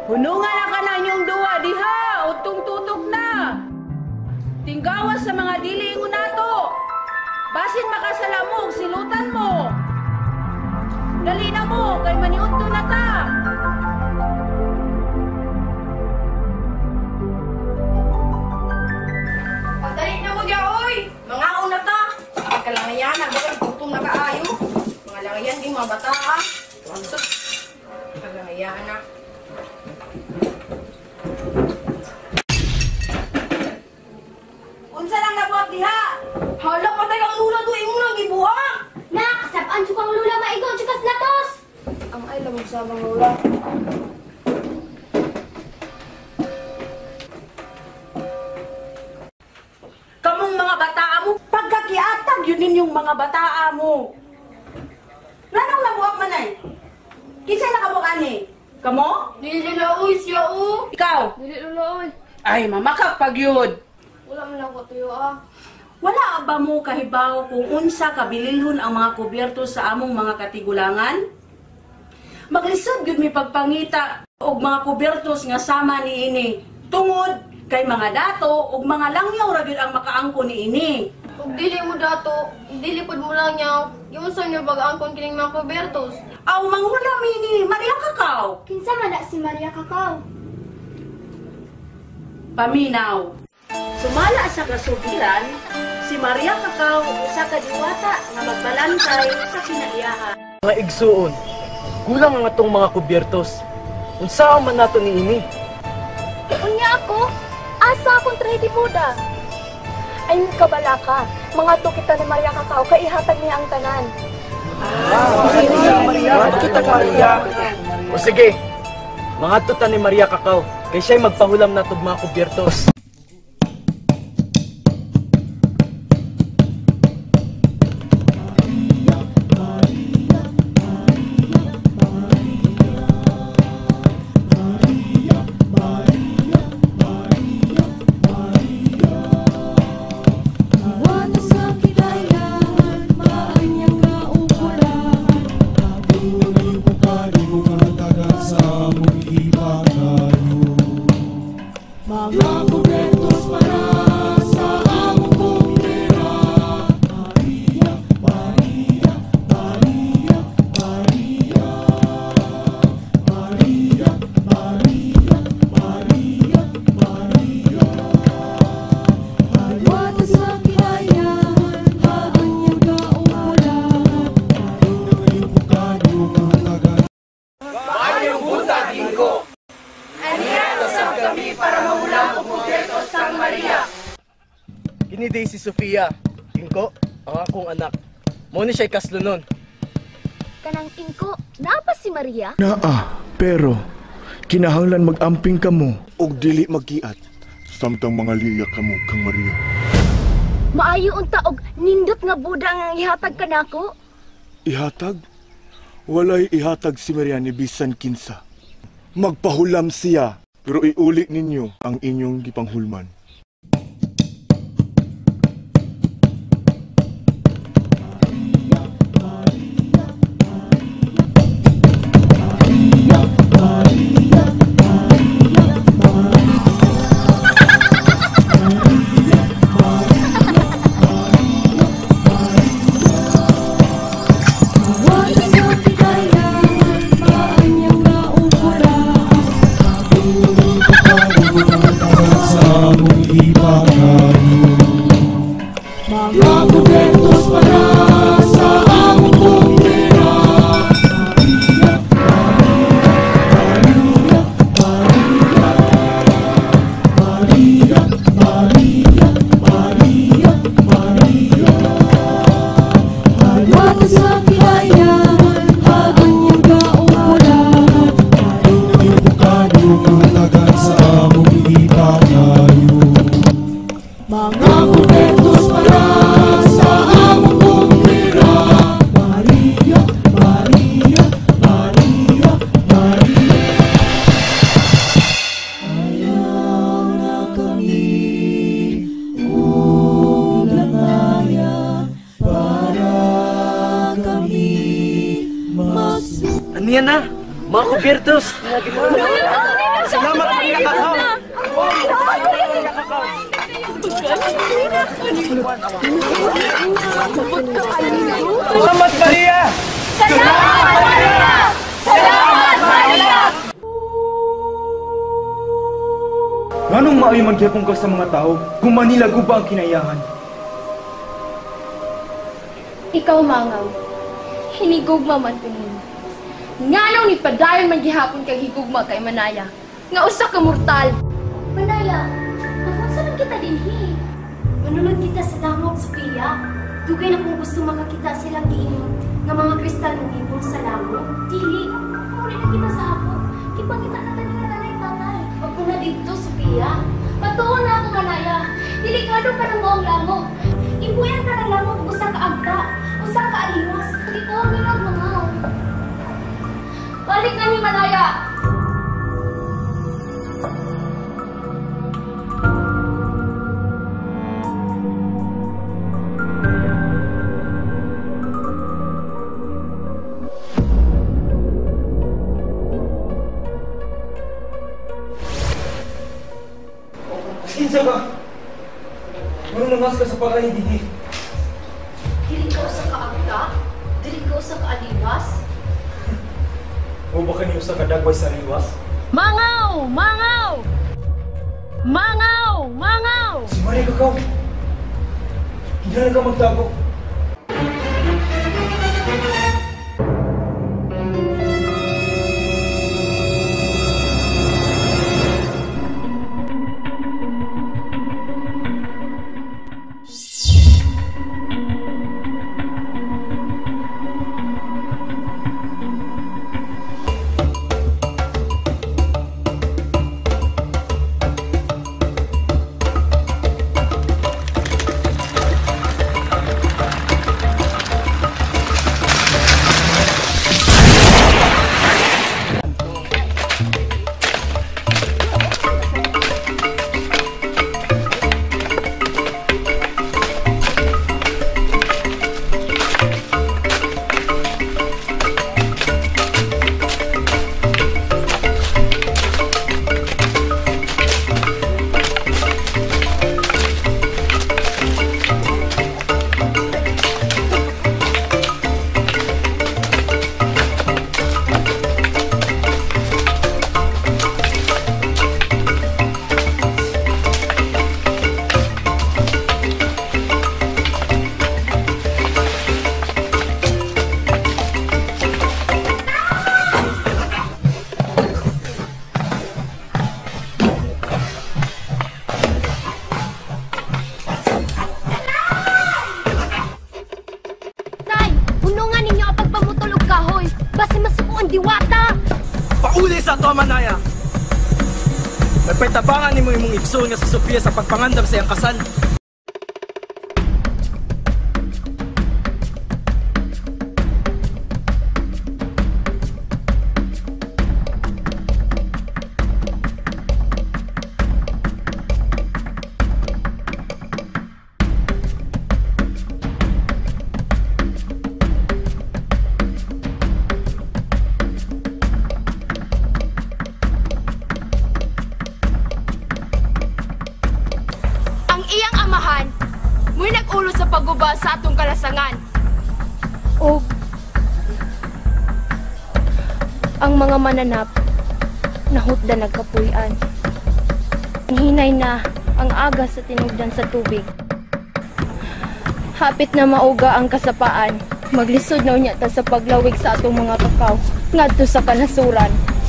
Hunungan na ka na inyong duwa, diha, utong tutok na. Tinggawas sa mga dili nato. Basin makasalamog, silutan mo. Dali na mo, kay maniudto na ta. Pagdali na mo dyan, oy! Mga una ta! Pagkalangayan, nagpapagputong na kaayo. Mga langayan, di mga bata, ha? Tuwansot. Pagkalangayan na. Unsa lang nabuhat diha? Hala ka tayo ang lula doon mo lang ibuhang! Nak, sabaan chukang lula maigo chukas latos. Ang ay lamang sabang lula. Kamong mga bataa mo, pagkakiatag yun ninyong mga bataa mo. Nanong nabuak man ay? Kisay nakabukan ni? Kamo? Dili na uy siya o! Ikaw? Dili lula uy! Ay, mamakak pagyud. Wala man lang ko tuyo ah. Wala ba mo kahibaw kung unsa kabililhon ang mga kubyerto sa among mga katigulangan? Maglisod gyud mi pagpangita og mga kubyertos nga sama ni ini. Tungod kay mga dato ug mga langyaw ra gyud ang makaangko ni ini. Kung dili mo dato, dili pod mo lang niya. Yung sa niyo bag-angkon kining mga kubertos. Aw manghula mi ni Maria Kakao. Kinsa man na si Maria Kakao? Paminaw. Sumala sa kasugiran, si Maria Kakao usa ka diwata nga magbalantay sa kinaiyahan. Mga igsuon, kulang ang atong mga kubyertos. Unsa man nato ni ini? Unya ako, asa akong trade Buda. Ay kabalaka, mga to kita ni Maria Kakao kay ihatag niya ang tanan. Kita Maria. O sige, mga tuta ni Maria Kakao, kay siya'y magpahulam na itong mga kubyertos. Kini day si Sofia, Tingko, ang akong anak. Mo ni siya'y kaslunon. Kanang tingko, naapa si Maria? Naa, pero kinahanglan mag-amping kamo. Og dili magkiat samtang mga liya kamo kang Maria. Maayo unta og nindot nga Buda nga ihatag kanako. Ihatag? Walay ihatag si Maria ni bisan kinsa. Magpahulam siya, pero iuli ninyo ang inyong gipanghulman. Sa Mga kubyertos! Salamat Maria Kakao! Maria Kakao! Salamat Maria! Nganong maayo man gyapon ka sa mga tao kung Manila guba ang kinayahan? Ikaw, Mangaw, hinigugma man tingin. Nganong ni padayon man gihapon kay higugma kay Manaya, nga usa ka mortal. Manaya, nakunsa lang kita dinhi. Manunod kita sa damog, Sophia. Dugay na kung gusto makakita silang giingon nga mga kristal ng ibon sa lamok. Dili, muli na kita sa ako. Kipakita na tayo nga nanay-tatay. Huwag ko na dito, Sophia. Patuon na ako, Manaya. Delikado ka ng maong lamok. Imbuyan ka ng lamok, usa ka agta, usa ka aliwas. Hindi ko ang nilag, Mangaw. Balik na ni Manaya! Kinsa ka? Ano nangas ka sa pagkain didi? Dili ka usa ka agta, dili ka usa ka aliwas. O baka niyo sa kadagway sa riwas? Mangaw! Mangaw! Mangaw! Mangaw! Si Maria Kakao! Hindi na ka magtago. Basta masuko ang diwata! Pauli sa ato, Manaya! Nagpaitabangan ni mo imong igsoon nga si Sofia sa pagpangandam sa iyang kasal. Iyang amahan, mo'y nag-ulo sa pagguba sa atong kalasangan. O ang mga mananap nahutda nagkapuy-an. Hinay na ang aga sa tinugdan sa tubig. Hapit na mauga ang kasapaan, maglisod na unya ta sa paglawig sa atong mga kakaw ngadto sa kanasuran.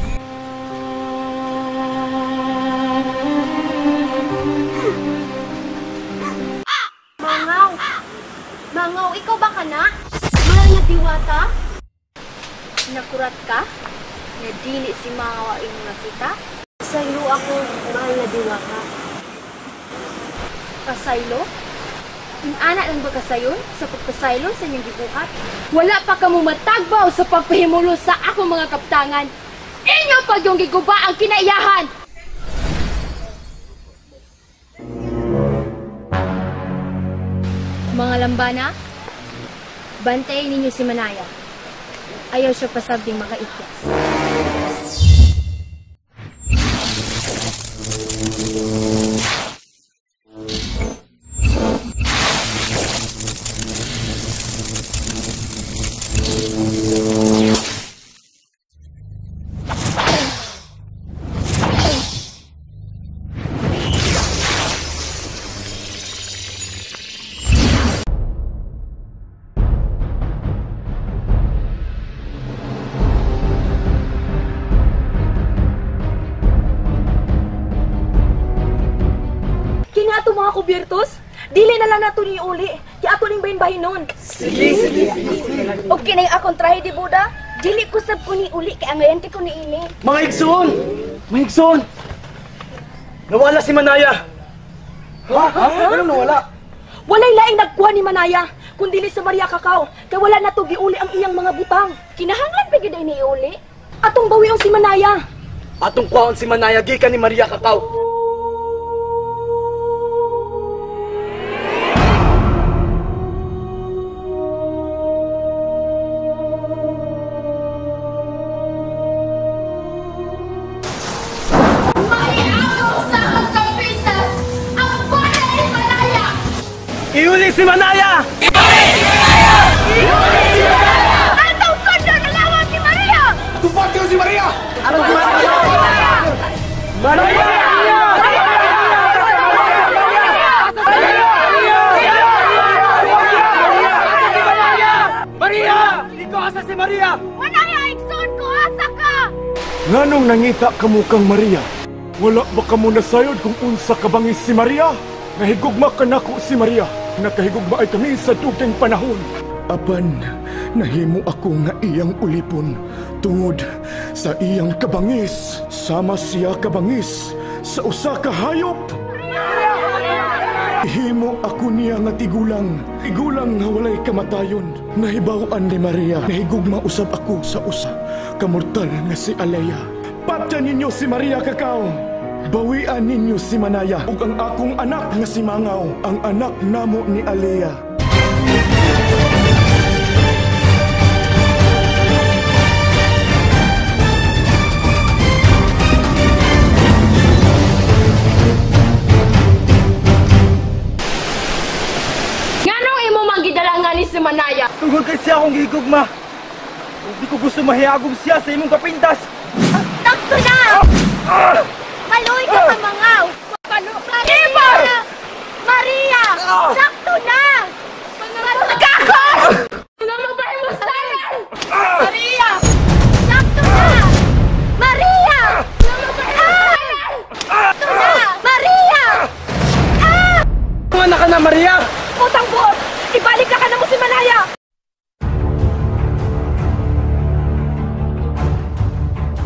Mangaw, ikaw ba ka na? Mahal na diwata? Nakurat ka? Na dili si Mangaw ang iyong nakita? Saylo ako, mahal na diwata. Kasaylo? Inana lang ba kasayon sa pagkasaylo sa inyong gibuhat? Wala pa ka mo matagbaw sa pagpahimulo sa akong mga kaptangan. Inyo pag yung giguba ang kinaiyahan! Mga lambana, bantayin ninyo si Manaya. Ayaw siya pasabding makaikyas. mga kubiertos. Dili na lang nato ni uli. Di ato ning bahin-bahin nun. Sige. O kinay akong trahe di Buda. Dili ko sab ko ni uli kay angayante ko ni ini. Mga igsoon! Nawala si Manaya! Ha? Anong nawala? Walay laing nagkuha ni Manaya, kundi sa Maria Cacao, kay wala na to giuli ang iyang mga butang. Kinahanglan pa gyud ni iuli. Atong bawion si Manaya. Atong kuhaon si Manaya gikan ni Maria Cacao. Iuli si Manaya! Atong sundon na lawan si Maria! Tupak kayo si Maria! Maria! Ikaw asa si Maria! Manaya, igsoon ko, asa ka! Nganong nangita kamo kang Maria? Wala ba kamo nasayod kung unsa kabangis si Maria? Nahigugma ka nako si Maria. Nakahigugma ay kami sa dugteng panahon. Apan, nahimo ako nga iyang ulipon tungod sa iyang kabangis. Sama siya kabangis sa usa ka hayop. Himo ako niya nga tigulang nga walay kamatayon. Nahibaw-an ni Maria, nahigugma usab ako sa usa ka mortal nga si Alea. Patyan ninyo si Maria Cacao. Bawian ninyo si Manaya ug ang akong anak nga si Mangaw, ang anak namo ni Alea. Nganong imo magidalangan ni si Manaya? Tungod kay siya akong gigugma. Hindi ko gusto mahiyagom siya sa imong kapintas. Takto na! Kaluy ka sa Mangaw! Maria! Maria! Sakto na! Kako! Namabahimos-taran! Maria! Sakto na! Maria! Sakto na! Maria! Mga anak ka na, Maria! Putang buot! Ibalik ka na mo si Manaya!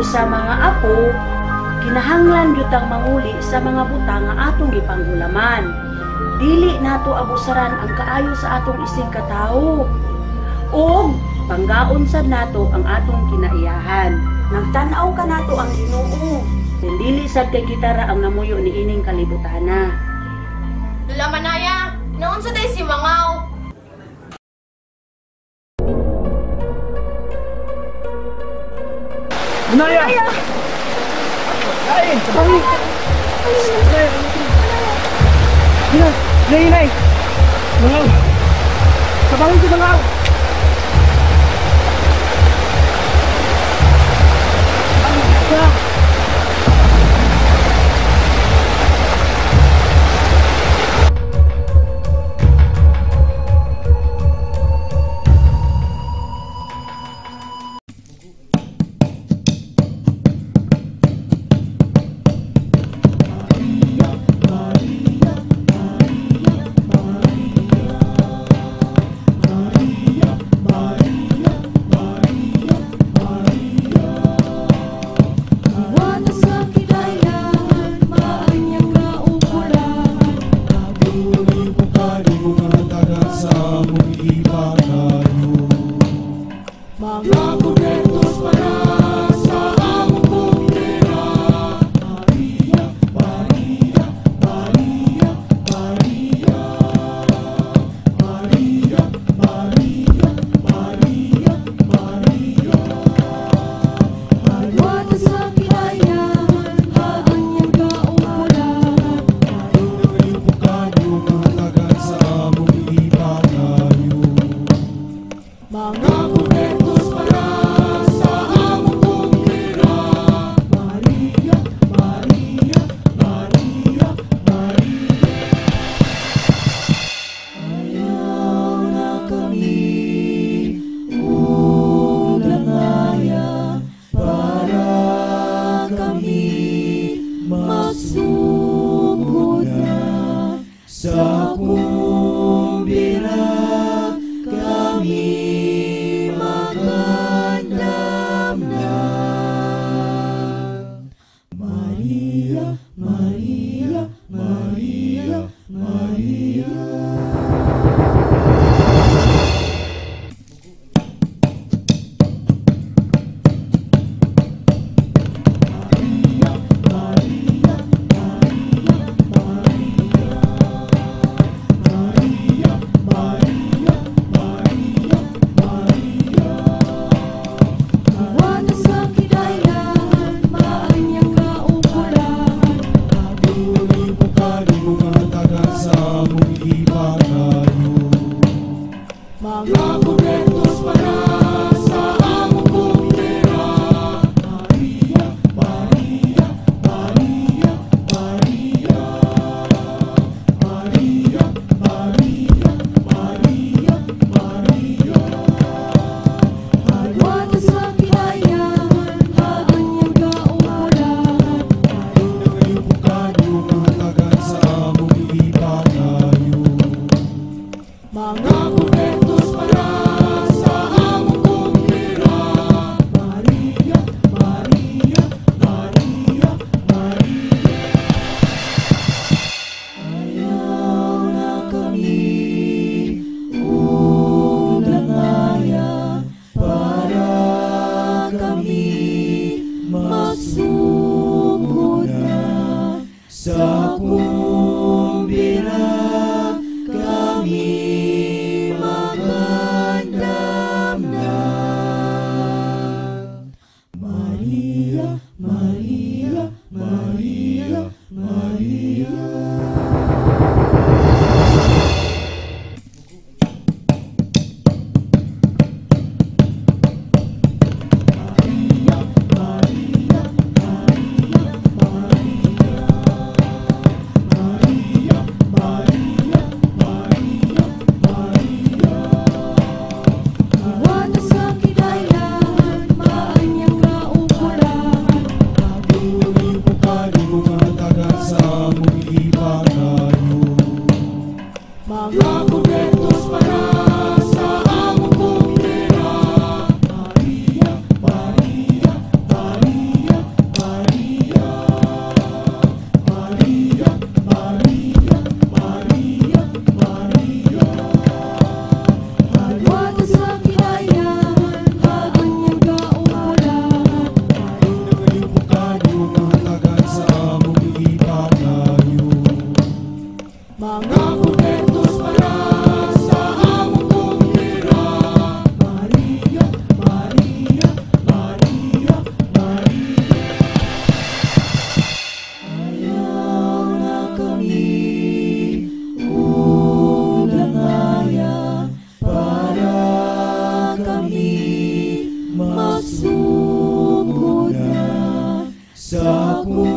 sa mga apo, kinahanglan gyutang manguli sa mga butang nga atong gipanggulaman. Dili nato abusaran ang kaayo sa atong isig katawo. O panggaon sad nato ang atong kinaiyahan. Nagtan-aw ka nato ang Ginoo. Ken dili sad kay kitara ang namuyo ni ining kalibutana. Lula Manaya, naon sa day si Mangaw? Naya! Kain! Sabangi! Nay! Mangaw! Sabangi si Mangaw! Mga kumentos para sa among ako